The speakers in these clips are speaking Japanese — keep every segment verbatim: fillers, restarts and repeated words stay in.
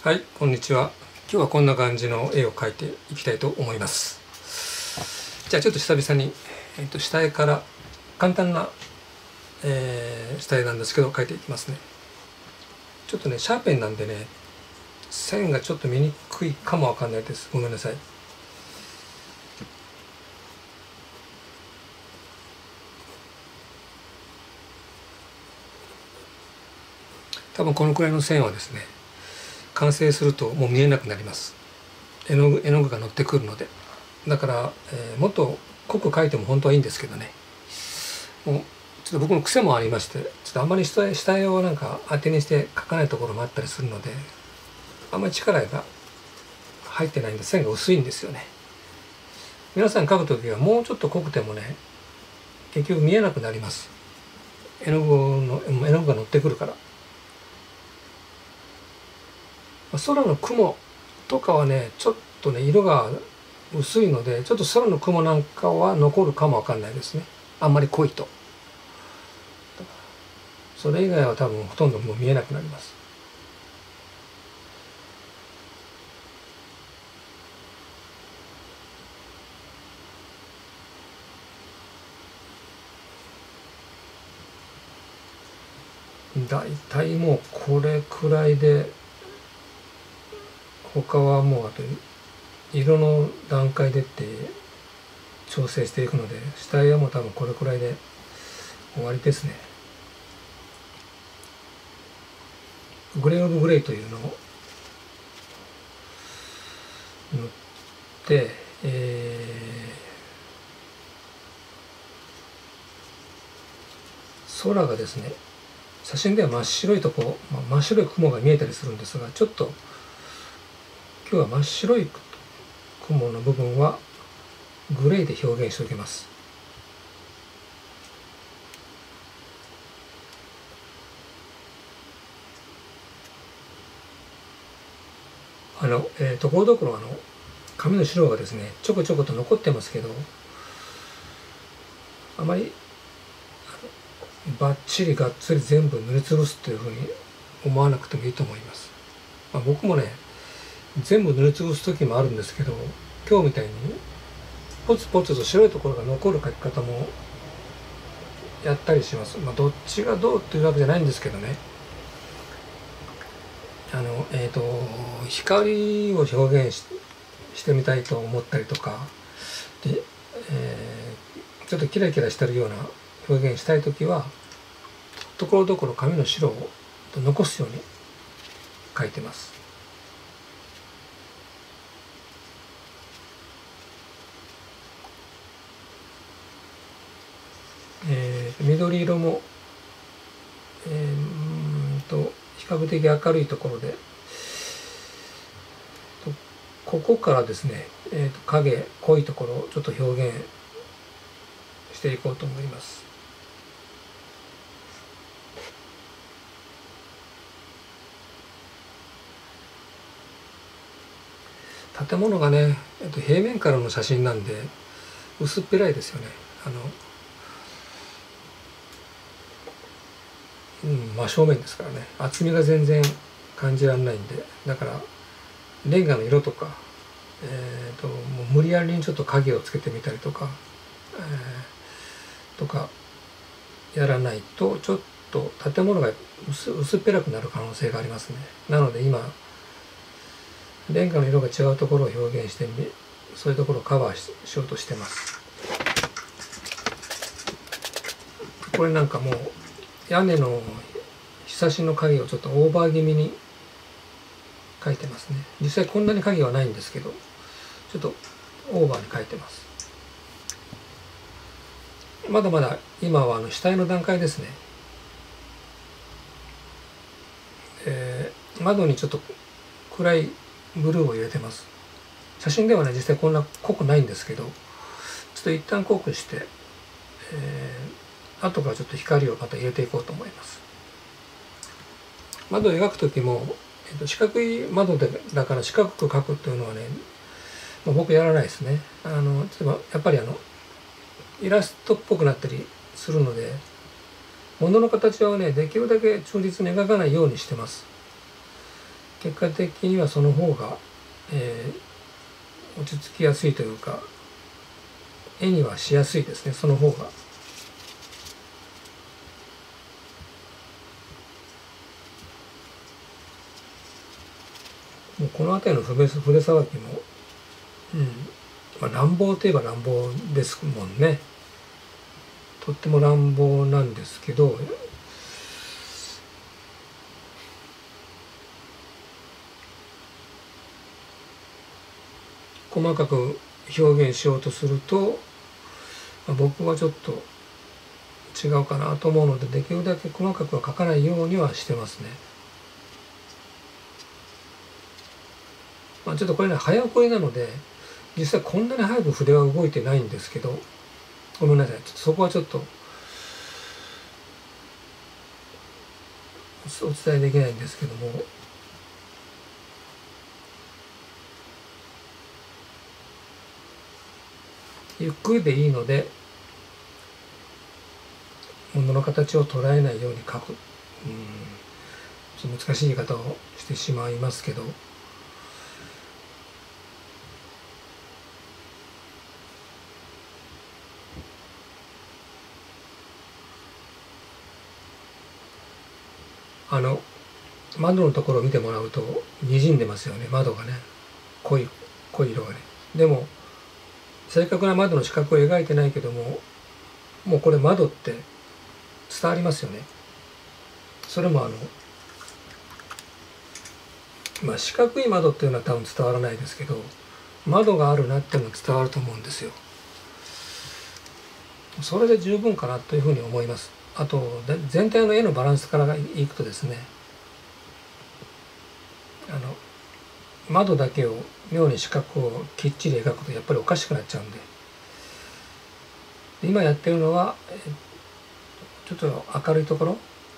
はい、こんにちは。今日はこんな感じの絵を描いていきたいと思います。じゃあちょっと久々に、えー、と下絵から簡単な、えー、下絵なんですけど描いていきますね。ちょっとねシャーペンなんでね線がちょっと見にくいかもわかんないです。ごめんなさい。多分このくらいの線はですね完成するともう見えなくなります。絵の具絵の具が乗ってくるので。だから、えー、もっと濃く描いても本当はいいんですけどね、もうちょっと僕の癖もありまして、ちょっとあんまり下絵下絵をなんか当てにして描かないところもあったりするので、あんまり力が入ってないんで線が薄いんですよね。皆さん描くときはもうちょっと濃くてもね結局見えなくなります。絵の具の絵の具が乗ってくるから。空の雲とかはねちょっとね色が薄いので、ちょっと空の雲なんかは残るかもわかんないですね、あんまり濃いと。それ以外は多分ほとんどもう見えなくなります。だいたいもうこれくらいで、他はもうあと色の段階でって調整していくので、下絵はもう多分これくらいで終わりですね。グレーオブグレイというのを塗って、えー、空がですね写真では真っ白いとこ、まあ、真っ白い雲が見えたりするんですが、ちょっと今日は真っ白い雲の部分はグレーで表現しておきます。あの、えー、ところどころあの紙の白がですねちょこちょこと残ってますけど、あまりバッチリがっつり全部塗りつぶすというふうに思わなくてもいいと思います。まあ、僕もね全部塗りつぶす時もあるんですけど、今日みたいにポツポツと白いところが残る描き方もやったりします。まあ、どっちがどうっていうわけじゃないんですけどね、あのえっ、ー、と光を表現 し, してみたいと思ったりとかで、えー、ちょっとキラキラしてるような表現したい時はところどころ紙の白を残すように描いてます。えー、緑色も、えー、んと比較的明るいところで、ここからですね、えー、と影濃いところをちょっと表現していこうと思います。建物がね、えー、と平面からの写真なんで薄っぺらいですよね。あのうん、真正面ですからね、厚みが全然感じられないんで、だからレンガの色とか、えー、ともう無理やりにちょっと影をつけてみたりとか、えー、とかやらないとちょっと建物が 薄, 薄っぺらくなる可能性がありますね。なので今レンガの色が違うところを表現してみ、そういうところをカバー し, しようとしてます。これなんかもう屋根のひさしの影をちょっとオーバー気味に描いてますね。実際こんなに影はないんですけど、ちょっとオーバーに描いてます。まだまだ今はあの下絵の段階ですね。えー、窓にちょっと暗いブルーを入れてます。写真ではね実際こんな濃くないんですけど、ちょっと一旦濃くして、えー、後からちょっと光をまた入れていこうと思います。窓を描く時も、えー、と四角い窓でだから四角く描くっていうのはね、まあ、僕やらないですね。あの例えばやっぱりあのイラストっぽくなったりするので、物の形はねできるだけ忠実に描かないようにしてます。 結果的にはその方が、えー、落ち着きやすいというか、絵にはしやすいですね、その方が。もうこの辺りの筆筆さばきも、うんまあ、乱暴といえば乱暴ですもんね。とっても乱暴なんですけど、細かく表現しようとすると、まあ、僕はちょっと違うかなと思うので、できるだけ細かくは描かないようにはしてますね。まあ、ちょっとこれね早送りなので、実際こんなに早く筆は動いてないんですけど、ごめんなさい、ちょっとそこはちょっとお伝えできないんですけども、ゆっくりでいいので物の形を捉えないように描く、うん、難しい言い方をしてしまいますけど、あの窓のところを見てもらうと滲んでますよね、窓がね、濃い濃い色がね。でも正確な窓の四角を描いてないけども、もうこれ窓って伝わりますよね。それもあのまあ四角い窓っていうのは多分伝わらないですけど、窓があるなっていうのは伝わると思うんですよ。それで十分かなというふうに思います。あと全体の絵のバランスからいくとですね、あの窓だけを妙に四角をきっちり描くとやっぱりおかしくなっちゃうんで、今やってるのはちょっと明るいところ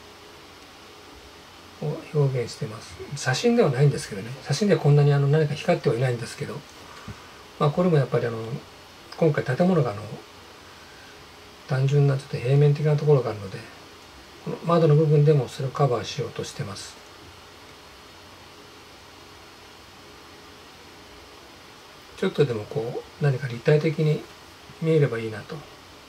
を表現してます。写真ではないんですけどね、写真ではこんなにあの何か光ってはいないんですけど、まあこれもやっぱりあの今回建物があの単純なちょっと平面的なところがあるので、この窓の部分でもそれをカバーしようとしてます。ちょっとでもこう何か立体的に見えればいいなと。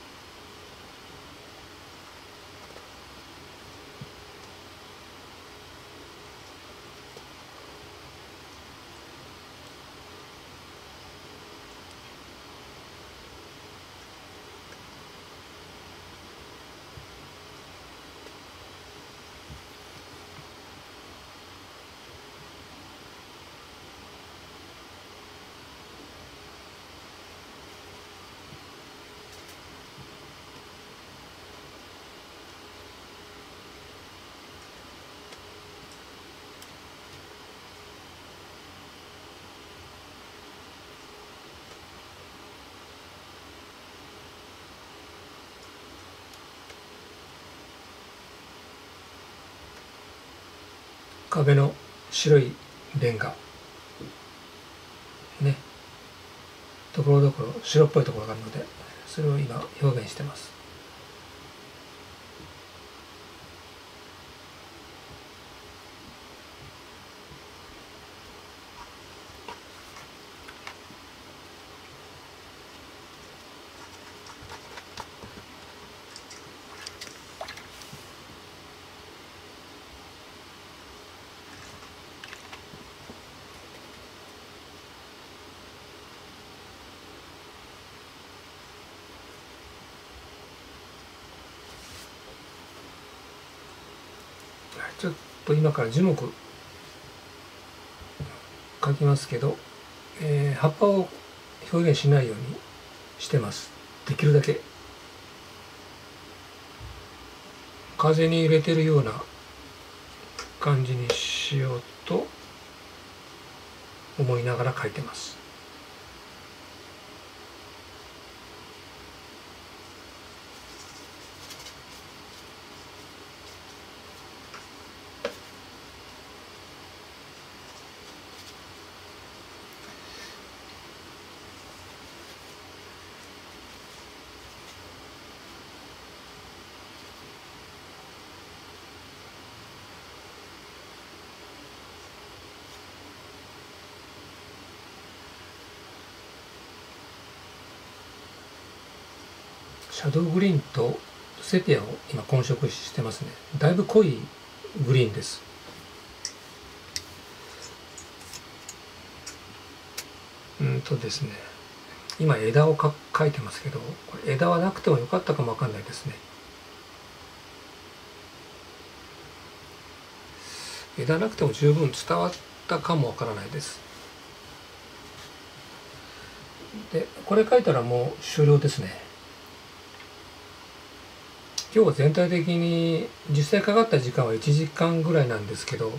壁の白いレンガね、ところどころ白っぽいところがあるので、それを今表現してます。ちょっと今から樹木描きますけど、えー、葉っぱを表現しないようにしてます。できるだけ風に入れてるような感じにしようと思いながら描いてます。 シャドウグリーンとセピアを今混色してますね。だいぶ濃いグリーンです。うんとですね、今枝をか描いてますけど、これ枝はなくてもよかったかもわかんないですね。枝なくても十分伝わったかもわからないです。で、これ描いたらもう終了ですね。今日は全体的に実際かかった時間はいちじかんぐらいなんですけど、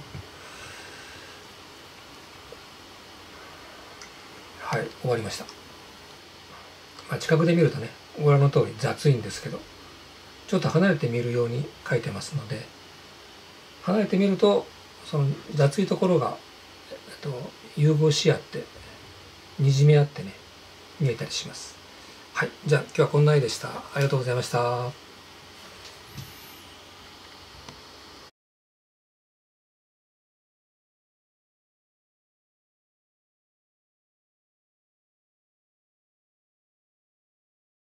はい、終わりました。まあ、近くで見るとね、ご覧の通り雑いんですけど、ちょっと離れて見るように描いてますので、離れてみるとその雑いところが、えっと、融合し合ってにじみ合ってね見えたりします。はい、じゃあ今日はこんな絵でした。ありがとうございました。